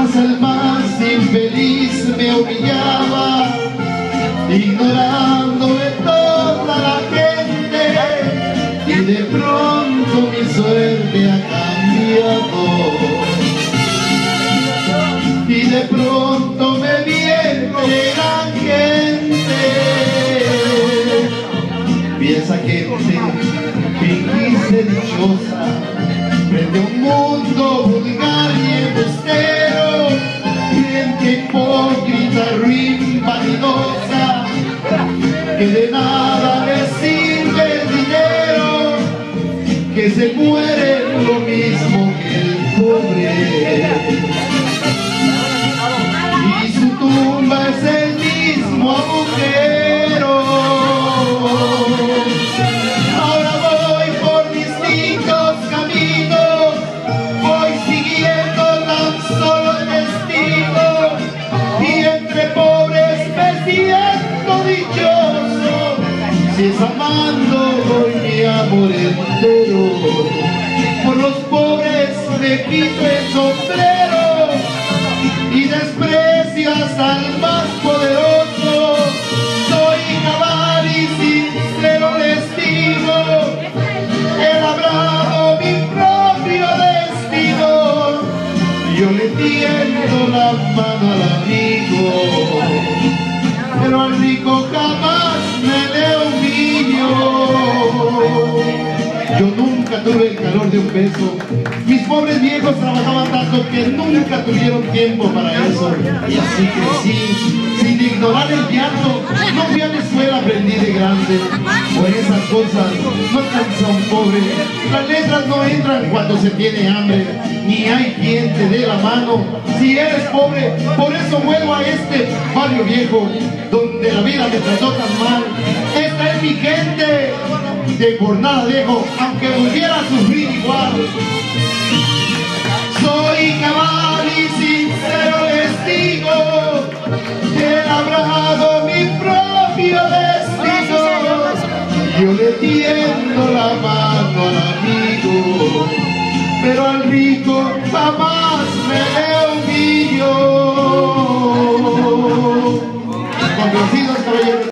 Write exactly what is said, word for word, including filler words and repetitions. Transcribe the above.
Jamás el más infeliz me humillaba, ignorando de toda la gente, y de pronto mi suerte ha cambiado. Y de pronto me viene la gente. Piensa gente, fingirse dichosa frente a un mundo vulgar y embustero, gente hipócrita, ruin, vanidosa, que de nada le sirve el dinero, que se muere lo mismo que el pobre. Y su tumba es el mismo agujero. Ahora voy por distintos caminos, voy siguiendo tan solo el destino, y entre pobres me siento dichoso, si es amando doy mi amor entero. Por los pobres me quito el sombrero y desprecio hasta el más poderoso. Soy cabal y sincero les digo, he labrado mi propio destino. Yo le tiendo la mano al amigo, pero al rico jamás me le humillo. Yo nunca tuve el calor de un beso. Mis pobres viejos trabajaban tanto que nunca tuvieron tiempo para eso. Y así crecí, sin ignorar el llanto. No fui a la escuela, aprendí de grande. Por esas cosas no alcanza un pobre. Las letras no entran cuando se tiene hambre, ni hay quien te dé la mano si eres pobre. Por eso vuelvo a este barrio viejo, donde la vida me trató tan mal. Esta es mi gente, de por nada dejo, aunque volviera a sufrir igual. Soy cabal y sincero les digo, he labrado mi propio destino. Yo le tiendo la mano al amigo, pero al rico jamás me